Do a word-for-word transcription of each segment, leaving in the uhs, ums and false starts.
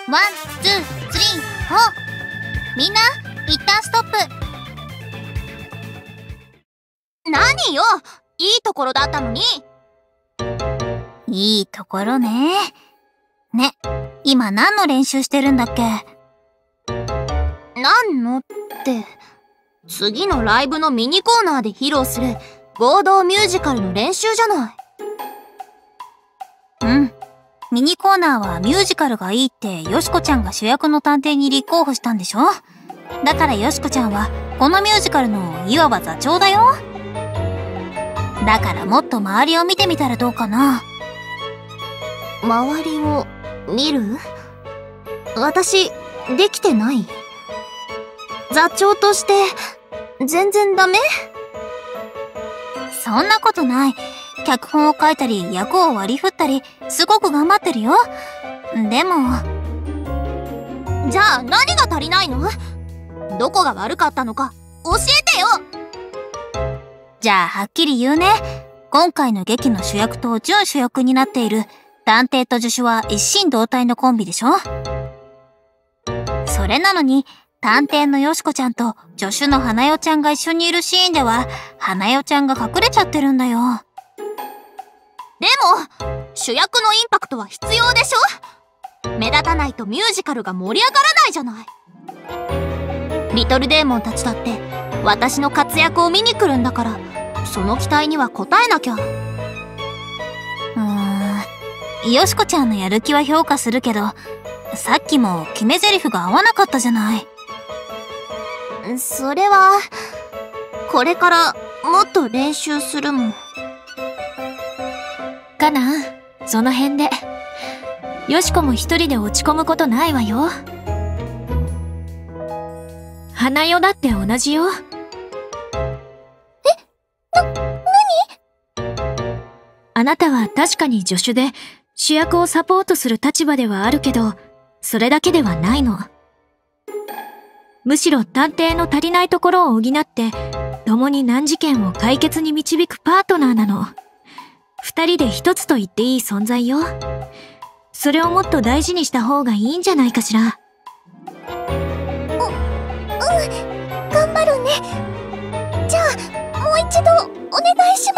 ワン、ツー、スリー、フォー。みんな、一旦ストップ。何よ、いいところだったのに。いいところね。ね、今何の練習してるんだっけ？何のって、次のライブのミニコーナーで披露する合同ミュージカルの練習じゃない。うん。ミニコーナーはミュージカルがいいってよしこちゃんが主役の探偵に立候補したんでしょ？だからよしこちゃんはこのミュージカルのいわば座長だよ。だからもっと周りを見てみたらどうかな。周りを見る？私、できてない？座長として全然ダメ？そんなことない。脚本を書いたり役を割り振ったりすごく頑張ってるよ。でも、じゃあ何が足りないの？どこが悪かったのか教えてよ。じゃあはっきり言うね。今回の劇の主役と準主役になっている探偵と助手は一心同体のコンビでしょ？それなのに探偵のよしこちゃんと助手の花代ちゃんが一緒にいるシーンでは花代ちゃんが隠れちゃってるんだよ。でも主役のインパクトは必要でしょ？目立たないとミュージカルが盛り上がらないじゃない。リトルデーモンたちだって私の活躍を見に来るんだから、その期待には応えなきゃ。うーん、よしこちゃんのやる気は評価するけど、さっきも決め台詞が合わなかったじゃない。それはこれからもっと練習するもん。 かな、その辺で。よしこも一人で落ち込むことないわよ。花代だって同じよ。 え、な、なに？ あなたは確かに助手で主役をサポートする立場ではあるけど、それだけではないの。むしろ探偵の足りないところを補って、共に難事件を解決に導くパートナーなの。二人で一つと言っていい存在よ。それをもっと大事にした方がいいんじゃないかしら。 お、うん、頑張るね。じゃあ、もう一度、お願いします。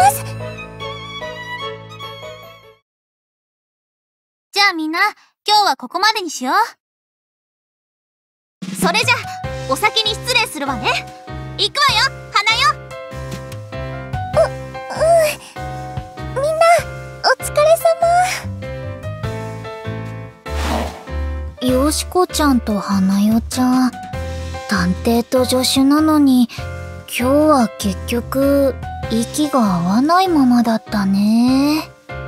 じゃあみんな、今日はここまでにしよう。それじゃ、お先に失礼するわね。行くわよ、花代。う、うん。みんな、お疲れ様。よしこちゃんと花代ちゃん、探偵と助手なのに、今日は結局、息が合わないままだったね。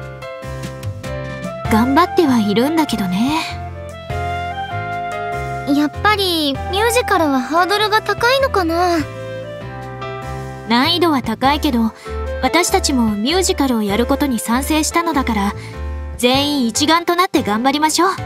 頑張ってはいるんだけどね。 やっぱりミュージカルはハードルが高いのかな。 難易度は高いけど、私たちもミュージカルをやることに賛成したのだから、全員一丸となって頑張りましょう。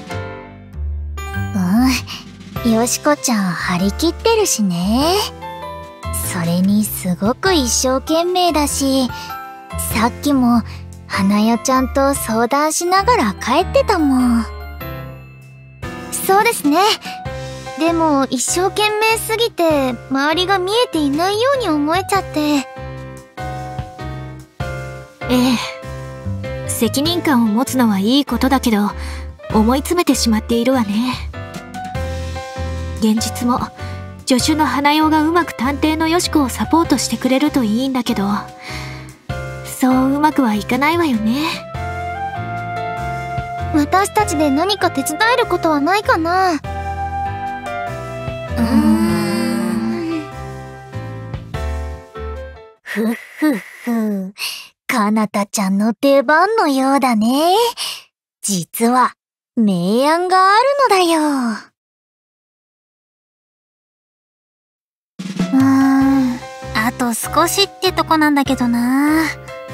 うん、よしこちゃん張り切ってるしね。それにすごく一生懸命だし、さっきも花代ちゃんと相談しながら帰ってたもん。そうですね。でも一生懸命すぎて周りが見えていないように思えちゃって。 ええ、責任感を持つのはいいことだけど、思い詰めてしまっているわね。現実も助手の花代がうまく探偵のよしこをサポートしてくれるといいんだけど、そううまくはいかないわよね。 私たちで何か手伝えることはないかな。うーん。ふっふっふ。かなたちゃんの出番のようだね。実は、明暗があるのだよ。うーん。あと少しってとこなんだけどな。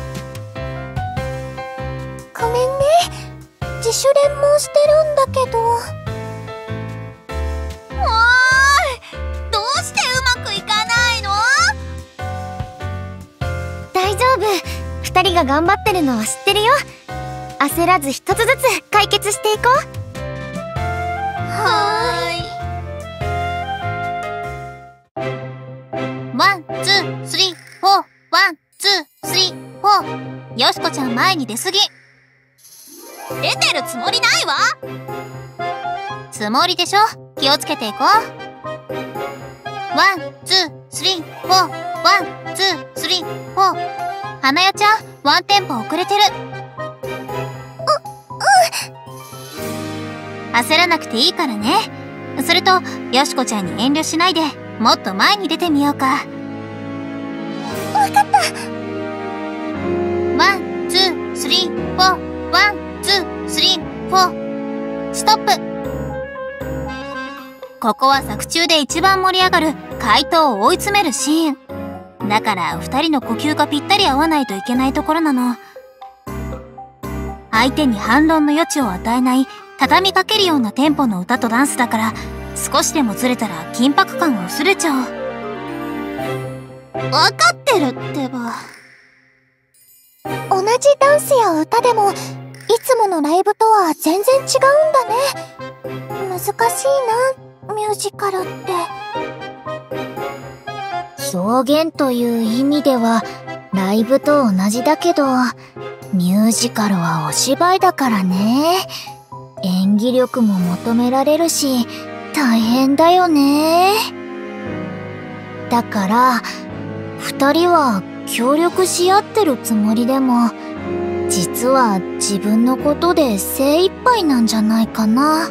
ごめんね。自主練もしてるんだけど。おーい、どうしてうまくいかないの？大丈夫。二人が頑張ってるのは知ってるよ。焦らず一つずつ解決していこう。 前に出すぎ。 出てるつもりないわ。 つもりでしょ。気をつけていこう。ワン、ツー、スリー、フォー。ワン、ツー、スリー、フォー。花代ちゃん、ワンテンポ遅れてる。焦らなくていいからね。それと、よしこちゃんに遠慮しないで、もっと前に出てみようか。 わかった。 ワン、ツー、スリー、フォー。ワン、ツー、スリー、フォー。ストップ。ここは作中で一番盛り上がる怪盗を追い詰めるシーン。だから二人の呼吸がぴったり合わないといけないところなの。相手に反論の余地を与えない畳みかけるようなテンポの歌とダンスだから、少しでもずれたら緊迫感が薄れちゃう。 わかってるってば。 同じダンスや歌でもいつものライブとは全然違うんだね。難しいな、ミュージカルって。表現という意味ではライブと同じだけど、ミュージカルはお芝居だからね。演技力も求められるし大変だよね。だから二人は協力し合ってるつもりでも、実は自分のことで精一杯なんじゃないかな。そっ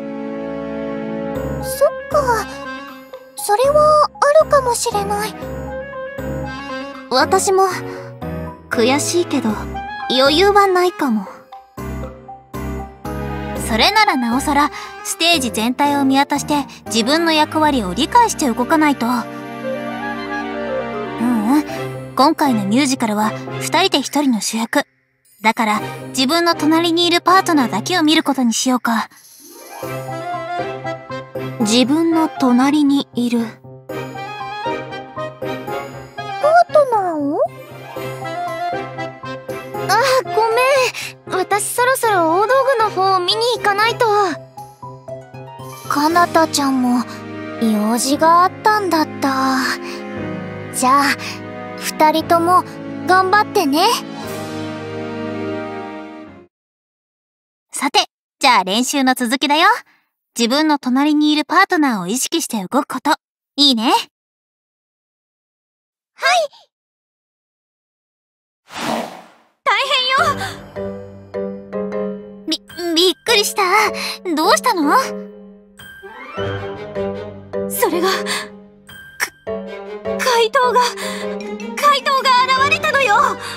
か、それはあるかもしれない。 私も悔しいけど余裕はないかも。 それならなおさらステージ全体を見渡して自分の役割を理解して動かないと。うんうん、今回のミュージカルは二人で一人の主役だから、自分の隣にいるパートナーだけを見ることにしようか。 自分の隣にいるパートナーを？ あ、ごめん。私そろそろ大道具の方を見に行かないと。 かなたちゃんも用事があったんだった。じゃあ二人とも頑張ってね。 さて、じゃあ練習の続きだよ。自分の隣にいるパートナーを意識して動くこと。いいね。 はい。 大変よ。び、びっくりした。どうしたの？ それが、か、怪盗が、怪盗が現れたのよ。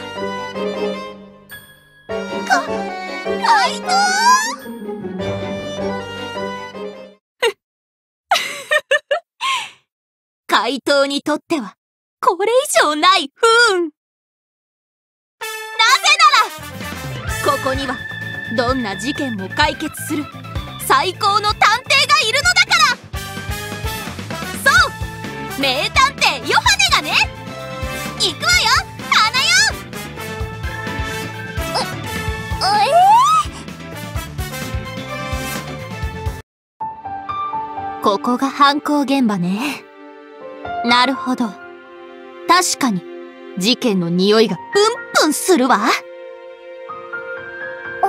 か、怪盗？ 怪盗にとってはこれ以上ない不運。なぜならここにはどんな事件も解決する最高の探偵がいるのだから。そう、名探偵ヨハネがね。行くわよ、花よ。 ええー、 ここが犯行現場ね。なるほど。確かに事件の匂いがプンプンするわ。 え？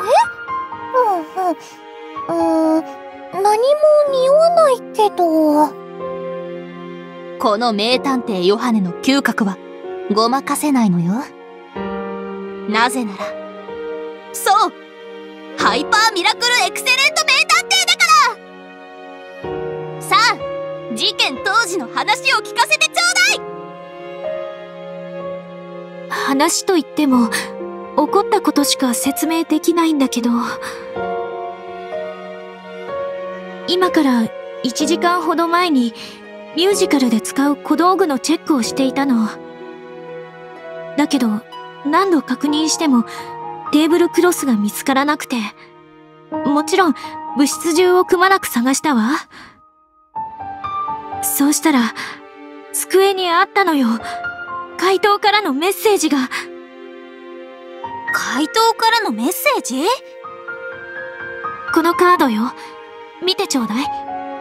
うんうん。うーん、何も匂わないけど。 この名探偵ヨハネの嗅覚はごまかせないのよ。なぜなら、そう、ハイパーミラクルエクセレント名探偵だから。さあ、事件当時の話を聞かせてちょうだい。 話といっても起こったことしか説明できないんだけど、今からいちじかんほど前にミュージカルで使う小道具のチェックをしていたの。だけど何度確認してもテーブルクロスが見つからなくて、もちろん物質中をくまなく探したわ。そうしたら机にあったのよ。怪盗からのメッセージが。 怪盗からのメッセージ？ このカードよ。見てちょうだい。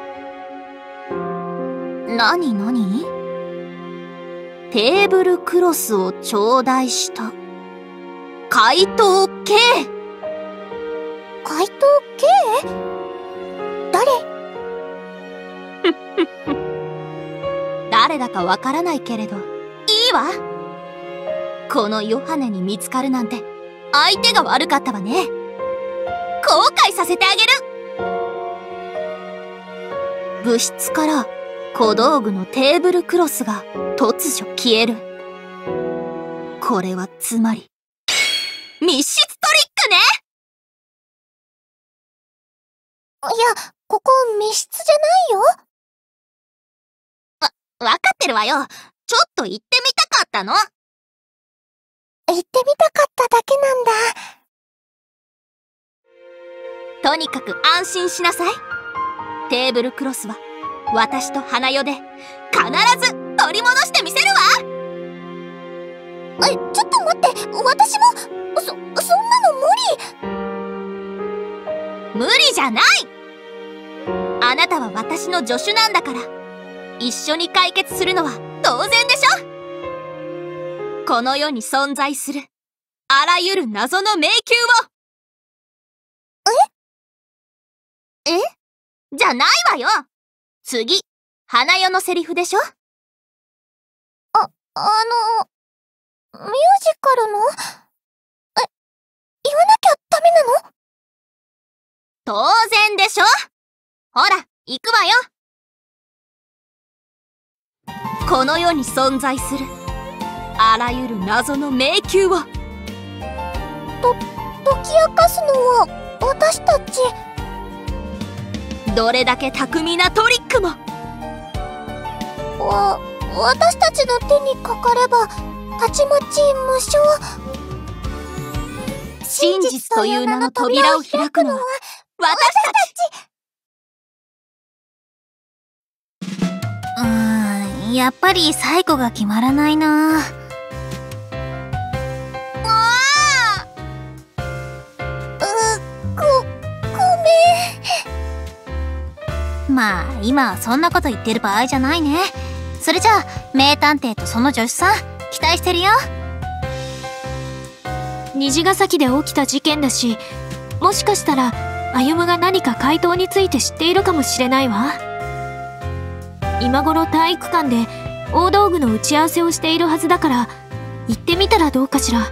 なになに？テーブルクロスを頂戴した。 怪盗 K。 怪盗 K？ 誰？ 誰だかわからないけれど、いいわ。このヨハネに見つかるなんて、相手が悪かったわね。後悔させてあげる。部室から小道具のテーブルクロスが突如消える。これはつまり、密室トリックね。 いや、ここ密室じゃないよ。 わ、わかってるわよ。ちょっと行ってみたかったの。 行ってみたかっただけなんだ。 とにかく安心しなさい。テーブルクロスは私と花代で必ず取り戻してみせるわ。 え、ちょっと待って、私もそ、そんなの無理。 無理じゃない。あなたは私の助手なんだから、一緒に解決するのは当然でしょ。この世に存在するあらゆる謎の迷宮を。え？え？じゃないわよ。次、花代のセリフでしょ。 あ、あの、ミュージカルの？え、言わなきゃダメなの？ 当然でしょ。ほら、行くわよ。この世に存在するあらゆる謎の迷宮をと、解き明かすのは私たち。 どれだけ巧みなトリックも。 わ、私たちの手にかかればたちまち無償。 真実という名の扉を開くのは私たち。 うーん、やっぱり最後が決まらないな。まあ、今はそんなこと言ってる場合じゃないね。それじゃあ、名探偵とその助手さん、期待してるよ。 虹ヶ崎で起きた事件だし、もしかしたら、歩が何か怪盗について知っているかもしれないわ。今頃体育館で大道具の打ち合わせをしているはずだから、行ってみたらどうかしら。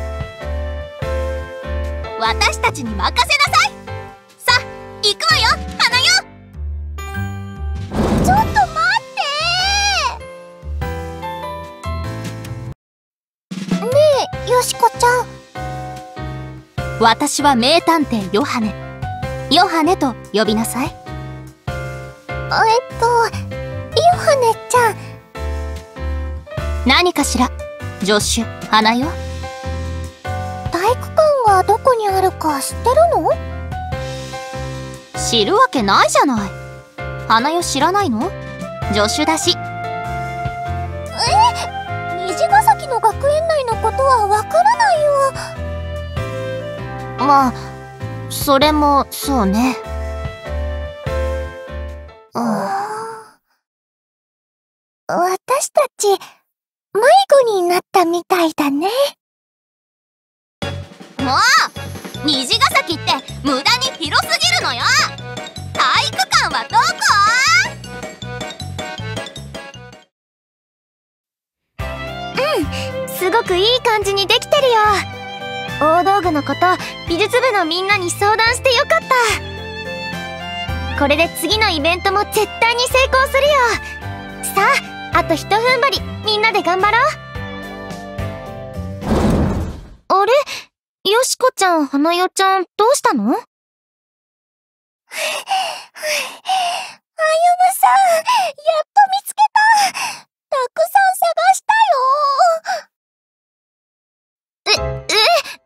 私たちに任せなさい。さあ、行くわよ、花代。 ちょっと待ってー。ねえ、よしこちゃん。 私は名探偵ヨハネ。ヨハネと呼びなさい。 えっと、ヨハネちゃん。 何かしら、助手、花代。 体育館がどこにあるか知ってるの？ 知るわけないじゃない。花代知らないの？助手だし。 え？虹ヶ崎の学園内のことはわからないよ。 まあ、それもそうね。 うん、私たち迷子になったみたいだね。 もう虹ヶ崎って無駄に広すぎるのよ。体育館はどこ？ うん、すごくいい感じにできてるよ。大道具のこと美術部のみんなに相談してよかった。これで次のイベントも絶対に成功するよ。さあ、あとひと踏ん張り、みんなで頑張ろう。あれ？よしこちゃん、花代ちゃん、どうしたの？あゆむさん、やっと見つけた。たくさん探したよ。え、え、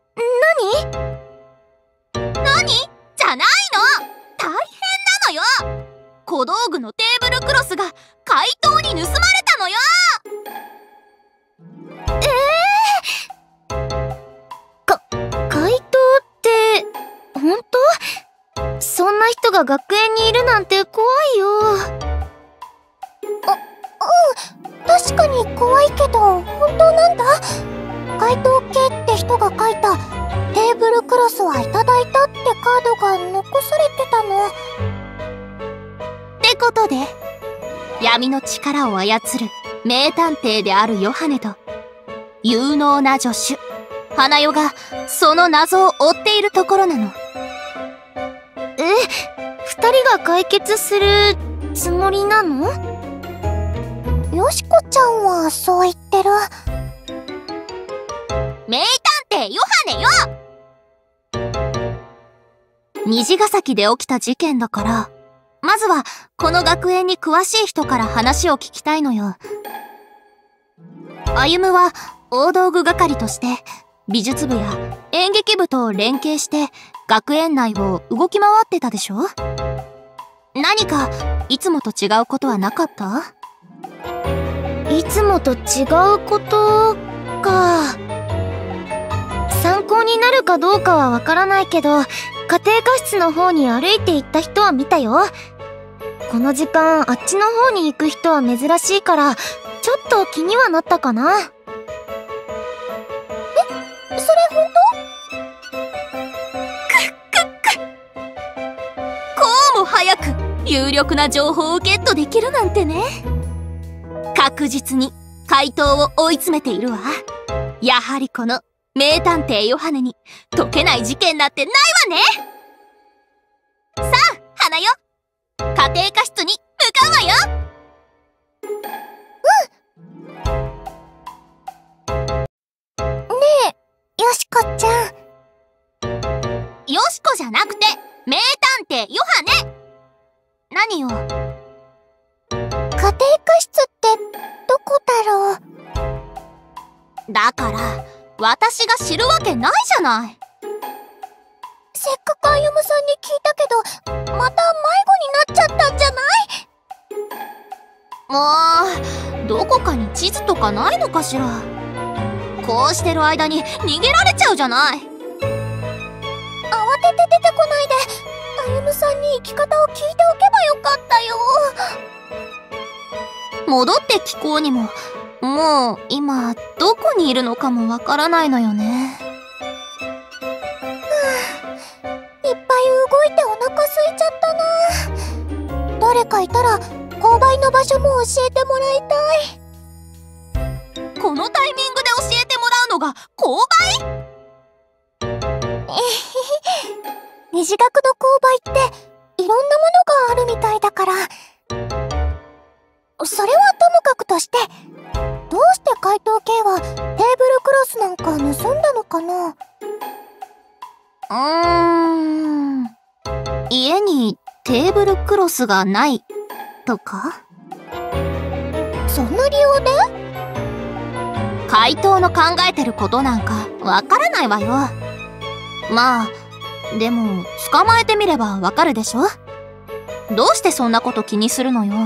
なに？ 何？じゃないの！大変なのよ！小道具のテーブルクロスが怪盗に盗まれたのよ！ えー、か、怪盗って、本当？そんな人が学園にいるなんて怖いよ。あ、うん、確かに怖いけど、本当なんだ。 怪盗系って人が書いたテーブルクロスはいただいたってカードが残されてたの。 ってことで、闇の力を操る名探偵であるヨハネと、有能な助手、花代がその謎を追っているところなの。 え、二人が解決するつもりなの？よしこちゃんはそう言ってる。 名探偵ヨハネよ！虹ヶ崎で起きた事件だから、まずはこの学園に詳しい人から話を聞きたいのよ。歩夢は大道具係として美術部や演劇部と連携して学園内を動き回ってたでしょ？何かいつもと違うことはなかった？ いつもと違うことか。参考になるかどうかはわからないけど、家庭科室の方に歩いて行った人は見たよ。この時間あっちの方に行く人は珍しいから、ちょっと気にはなったかな。え、それ本当？くっくっく。こうも早く有力な情報をゲットできるなんてね。確実に怪盗を追い詰めているわ。やはりこの名探偵ヨハネに解けない事件なんてないわね。さあ、花よ。家庭科室に向かうわよ。 うん。ねえ、よしこちゃん。 よしこじゃなくて、名探偵ヨハネ。何よ。 家庭科室ってどこだろう。 だから私が知るわけないじゃない。 せっかく歩夢さんに聞いたけど、また迷子になっちゃったんじゃない？もうどこかに地図とかないのかしら。こうしてる間に逃げられちゃうじゃない。 慌てて出てこないで、歩夢さんに行き方を聞いておけばよかったよ。 戻って聞こうにも、もう今どこにいるのかもわからないのよね。 はあ、いっぱい動いてお腹空いちゃったな。誰かいたら購買の場所も教えてもらいたい。 このタイミングで教えてもらうのが購買？ えへへ、虹学の購買っていろんなものがあるみたいだから、それはともかくとして、どうして怪盗系はテーブルクロスなんか盗んだのかな？ うーん、家にテーブルクロスがないとか？ そんな理由で？ 怪盗の考えてることなんかわからないわよ。まあでも捕まえてみればわかるでしょ。どうしてそんなこと気にするのよ。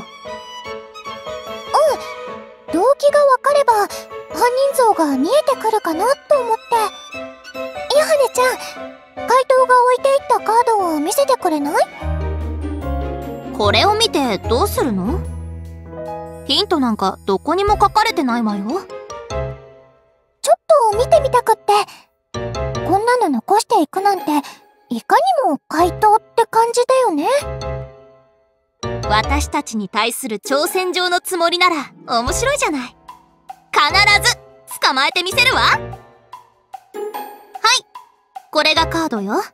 動機がわかれば犯人像が見えてくるかなと思って。ヨハネちゃん、怪盗が置いていったカードを見せてくれない？ これを見てどうするの？ヒントなんかどこにも書かれてないわよ。 ちょっと見てみたくって。こんなの残していくなんて、いかにも怪盗って感じだよね。 私たちに対する挑戦状のつもりなら面白いじゃない。必ず捕まえてみせるわ。はい、これがカードよ。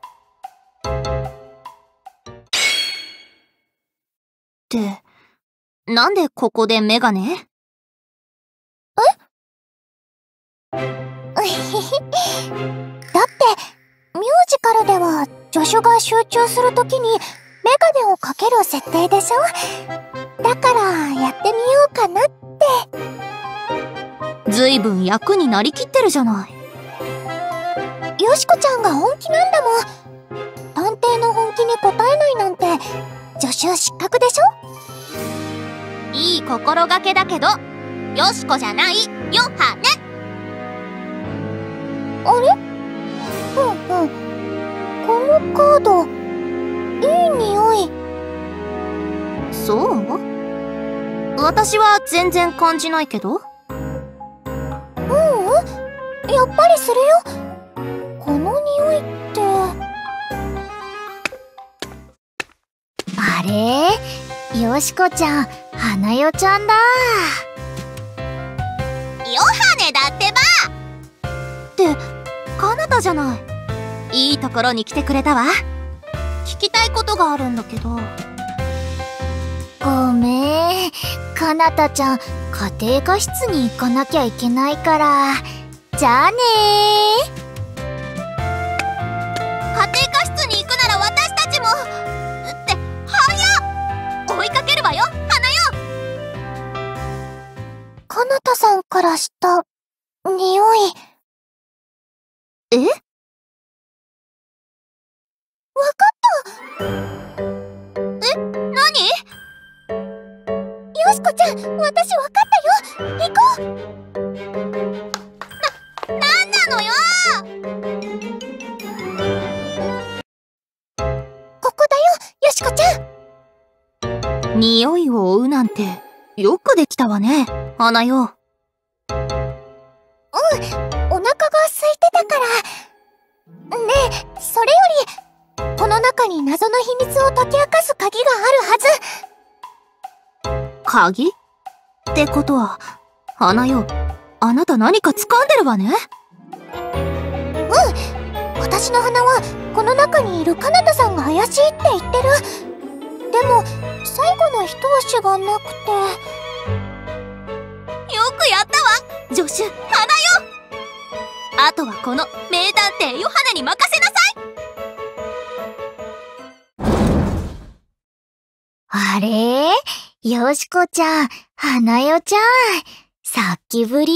ってなんでここでメガネ？ え？だってミュージカルでは助手が集中するときにメガネをかける設定でしょ。だからやってみようかなって。 ずいぶん役になりきってるじゃない。 よしこちゃんが本気なんだもん。探偵の本気に応えないなんて助手失格でしょ。 いい心がけだけど、よしこじゃないヨハネ。 あれ？うんうん。このカード、いい匂い。 そう？私は全然感じないけど。 ううん。 やっぱりするよ。この匂いって。あれ？よしこちゃん、花代ちゃんだ。 ヨハネだってば。ってカナタじゃない。いいところに来てくれたわ。聞きたいことがあるんだけど。 ごめん、かなたちゃん、家庭科室に行かなきゃいけないから。じゃあねー。 家庭科室に行くなら私たちも。って早っ。追いかけるわよ、花よ。 かなたさんからした匂い。 え？ わかった。 え、何？ よしこちゃん、私わかったよ。行こう。 な、なんなのよ。 ここだよ、よしこちゃん。 匂いを追うなんてよくできたわね、花よ。 うん、お腹が空いてたから。ねえ、それよりこの中に謎の秘密を解き明かす鍵があるはず。 鍵？ってことは、花よ、あなた何か掴んでるわね？ うん、私の鼻はこの中にいるかなたさんが怪しいって言ってる。でも最後の一押しがなくて。 よくやったわ、助手、花よ。あとはこの名探偵ヨハネに任せなさい。 あれ？よしこちゃん、花代ちゃん、さっきぶり。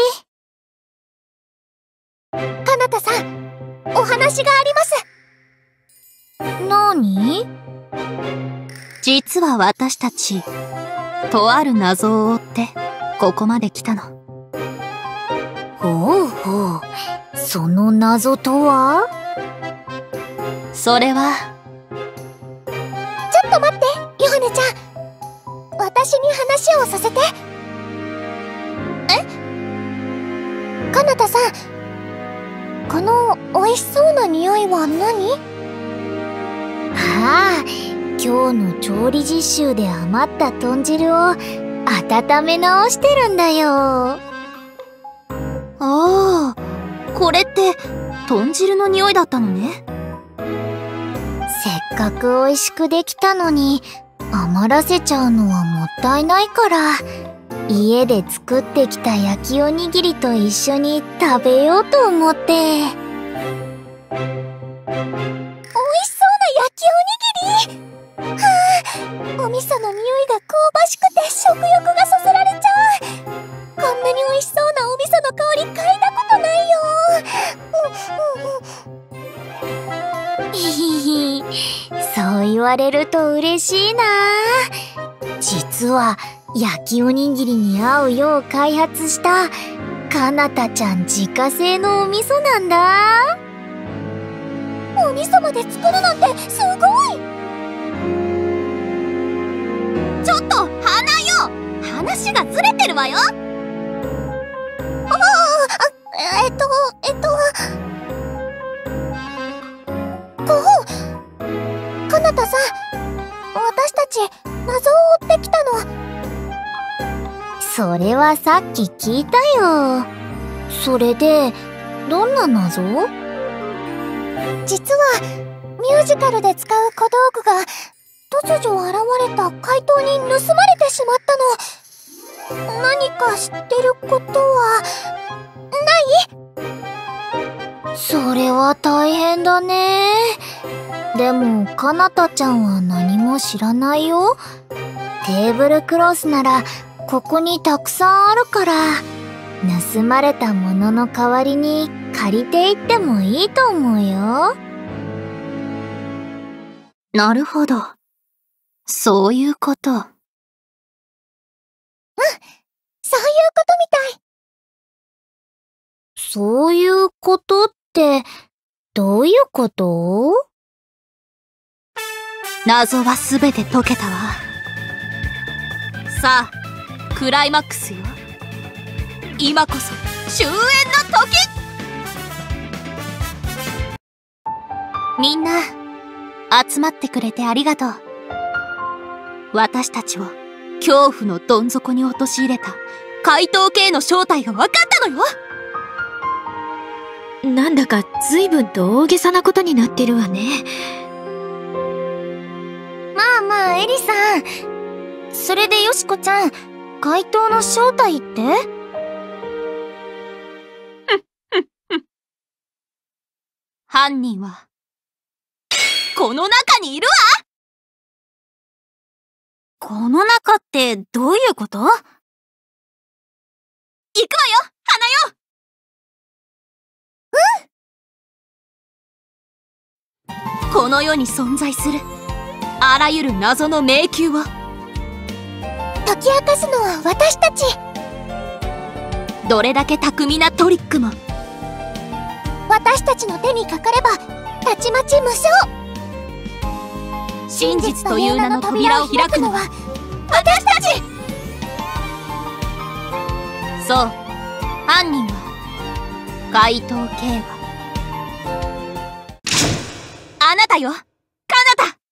かなたさん、お話があります。なに？ 実は私たち、とある謎を追ってここまで来たの。 ほうほう、その謎とは？ それは。 ちょっと待って、ヨハネちゃん。私に話をさせて。 え？ かなたさん、この美味しそうな匂いは何？ああ、今日の調理実習で余った豚汁を温め直してるんだよ。 ああ、これって豚汁の匂いだったのね。 せっかく美味しくできたのに余らせちゃうのはもったいないから、家で作ってきた焼きおにぎりと一緒に食べようと思って。美味しそうな焼きおにぎり。はあ、お味噌の匂いが香ばしくて食欲がそそられちゃう。こんなに美味しそうなお味噌の香り嗅いだことないよ。ひひひ、そう言われると嬉しいな。実は焼きおにぎりに合うよう開発したかなたちゃん自家製のお味噌なんだ。お味噌まで作るなんてすごい。 ちょっと花よ、話がずれてるわよ。 ああ、えっとえっとこう、かなたさん、私たち謎を追ってきたの。それはさっき聞いたよ。それでどんな謎？実はミュージカルで使う小道具が突如現れた怪盗に盗まれてしまったの。何か知ってることはない？それは大変だね。でもかなたちゃんは何も知らないよ。テーブルクロスならここにたくさんあるから、盗まれたものの代わりに借りていってもいいと思うよ。 なるほど。そういうこと。うん、 そういうことみたい。そういうことってどういうこと？ 謎はすべて解けたわ。さあ、クライマックスよ。今こそ終焉の時。 みんな、集まってくれてありがとう。私たちを恐怖のどん底に陥れた怪盗Kの正体が分かったのよ。 なんだか随分と大げさなことになってるわね。 まあまあ、エリさん。それでよしこちゃん、怪盗の正体って？ 犯人は、この中にいるわ！ この中ってどういうこと？ 行くわよ、花よ！うん！この世に存在する、あらゆる謎の迷宮を、 解き明かすのは私たち。 どれだけ巧みなトリックも、 私たちの手にかかれば、たちまち無双。 真実という名の扉を開くのは、私たち！そう、犯人は、怪盗Kは、あなたよ、かなた！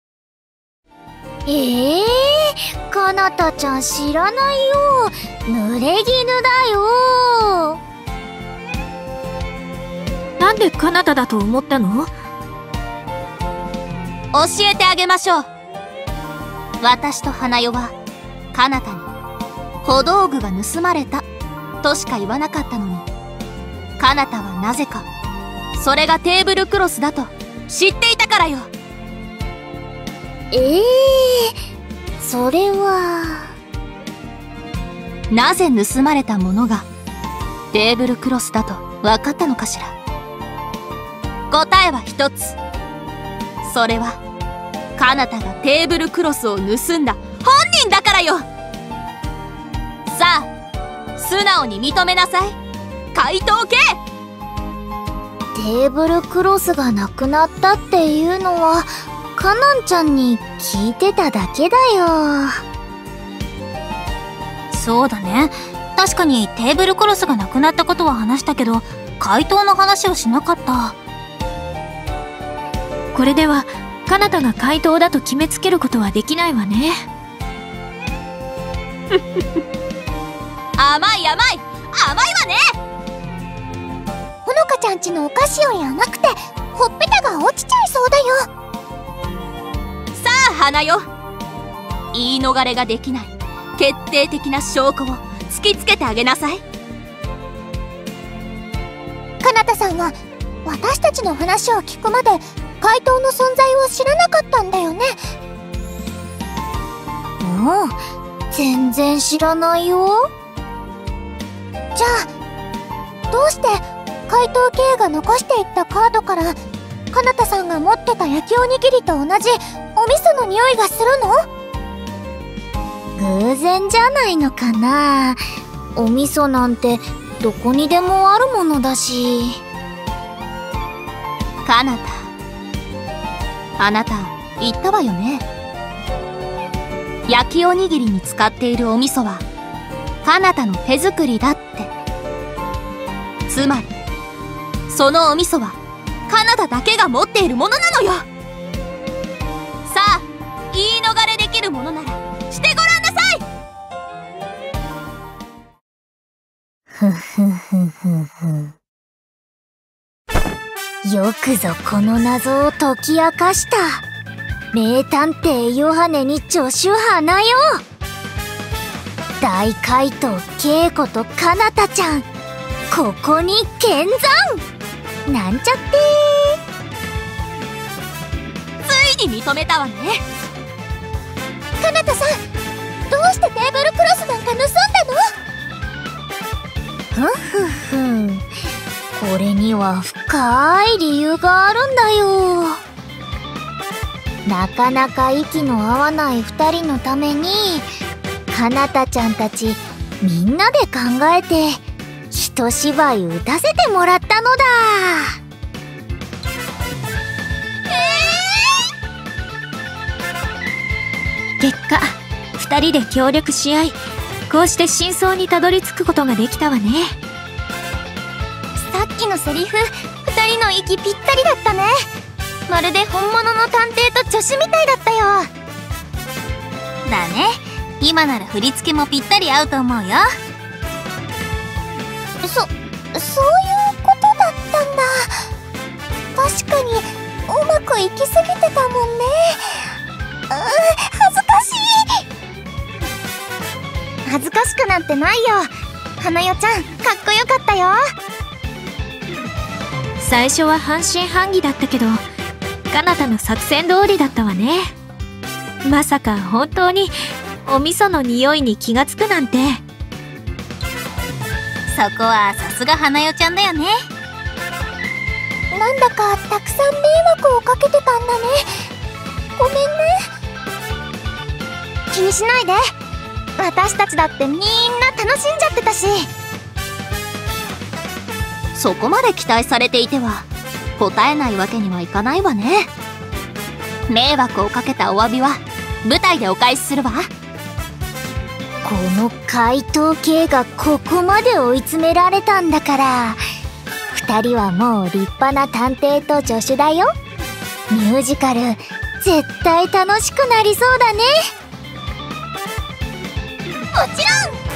ええー、かなたちゃん知らないよ。濡れ衣だよ。 なんでカナダだと思ったの？ 教えてあげましょう。私と花代は、かなたに、小道具が盗まれた、としか言わなかったのに、かなたはなぜか、それがテーブルクロスだと知っていたからよ。 ええー、それは。 なぜ盗まれたものが、テーブルクロスだと分かったのかしら。答えは一つ。それは、かなたがテーブルクロスを盗んだ本人だからよ。さあ、素直に認めなさい、怪盗K！ テーブルクロスがなくなったっていうのは、かなんちゃんに聞いてただけだよ。 そうだね。確かにテーブルクロスがなくなったことは話したけど、怪盗の話をしなかった。 これでは、カナタが怪盗だと決めつけることはできないわね。 甘い甘い甘いわね。 ほのかちゃんちのお菓子より甘くてほっぺたが落ちちゃいそうだよ。 さあ花よ、言い逃れができない決定的な証拠を突きつけてあげなさい。 かなたさんは私たちの話を聞くまで怪盗の存在を知らなかったんだよね。うん、全然知らないよ。じゃあどうして怪盗Kが残していったカードからかなたさんが持ってた焼きおにぎりと同じお味噌の匂いがするの？偶然じゃないのかな。お味噌なんてどこにでもあるものだし。 かなた、あなた言ったわよね。焼きおにぎりに使っているお味噌はかなたの手作りだって。つまりそのお味噌はかなただけが持っているものなのよ。さあ、言い逃れできるものならしてごらんなさい。 ふふふふふ。よくぞこの謎を解き明かした。名探偵ヨハネに助手花よ。大怪盗Kことかなたちゃん、ここに見参なんちゃってついに認めたわね。 かなたさん、どうしてテーブルクロスなんか盗んだの？ふんふんふん、これには深い理由があるんだよ。なかなか息の合わない二人のためにかなたちゃんたちみんなで考えて一芝居打たせてもらったのだ。 結果、二人で協力し合い、こうして真相にたどり着くことができたわね。 さっきのセリフ、二人の息ぴったりだったね。 まるで本物の探偵と助手みたいだったよ。 だね。今なら振り付けもぴったり合うと思うよ。 そ、そういうことだったんだ。確かにうまくいきすぎてたもんね。うー、恥ずかしい。恥ずかしくなんてないよ。花代ちゃん、かっこよかったよ。 最初は半信半疑だったけど、彼方の作戦通りだったわね。まさか本当にお味噌の匂いに気がつくなんて。 そこはさすが花代ちゃんだよね。 なんだかたくさん迷惑をかけてたんだね。ごめんね。気にしないで。私たちだってみんな楽しんじゃってたし。 そこまで期待されていては答えないわけにはいかないわね。迷惑をかけたお詫びは舞台でお返しするわ。 この怪盗系がここまで追い詰められたんだから、二人はもう立派な探偵と助手だよ。ミュージカル絶対楽しくなりそうだね。もちろん